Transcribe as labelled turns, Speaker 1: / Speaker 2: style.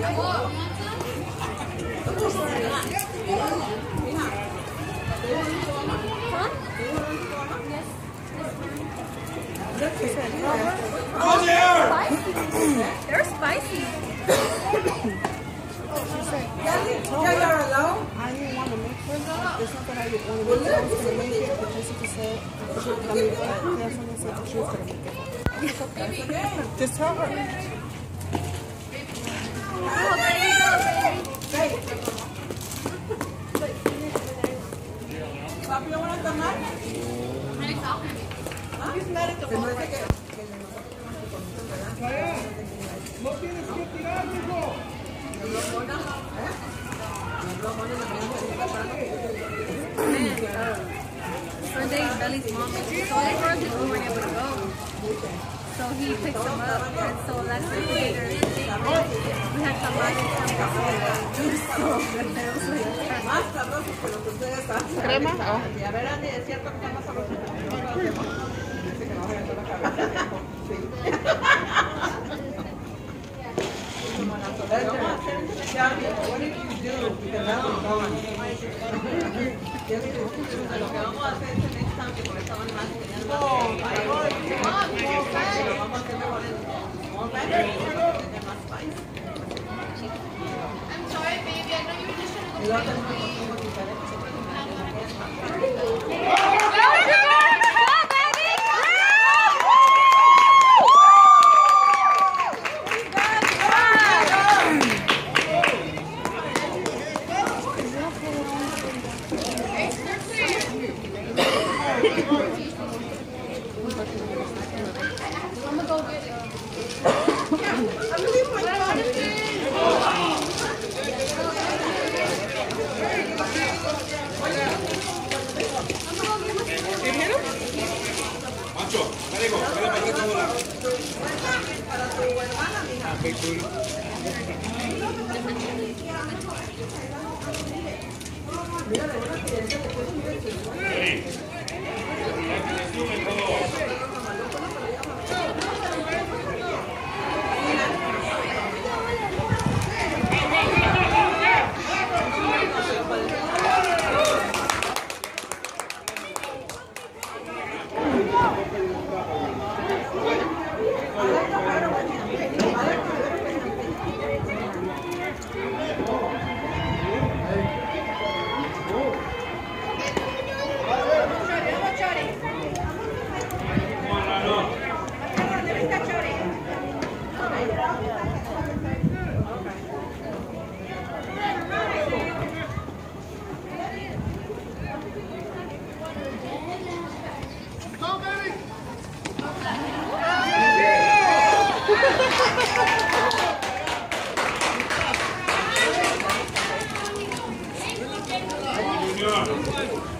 Speaker 1: They're spicy.
Speaker 2: You're alone?
Speaker 3: I didn't want to make her. There's something I didn't want to make. I was going to make it, but Jessica said, someone said that she was going to make it. Just tell her.
Speaker 1: Oh, there you go, baby.
Speaker 2: ¿Papi lo van a tomar?
Speaker 4: No tienes que tirar, hijo.
Speaker 1: Sunday, Belly's mom makes it so late for us and we weren't able to go. So he picks them up, and so last night later, we had tamales and juice. So good. It was like
Speaker 2: Más sabrosos que lo que ustedes hacen.
Speaker 3: ¿Crema?
Speaker 2: Y a ver, Andy, es cierto que están más sabrosos. Dice que no voy a hacer la cabeza. Sí. What did you do? Because that was gone. Lo que vamos a hacer es next time que por estaban más tenían más. Lo vamos a hacer mejor en more better. Tener más spice.
Speaker 5: I'm sorry, baby. I know you were just trying to
Speaker 2: Y luego tenemos cosas diferentes.
Speaker 4: Macho, dale, go, dale para que volar.
Speaker 2: Para tu hermana, mija.
Speaker 4: Junior.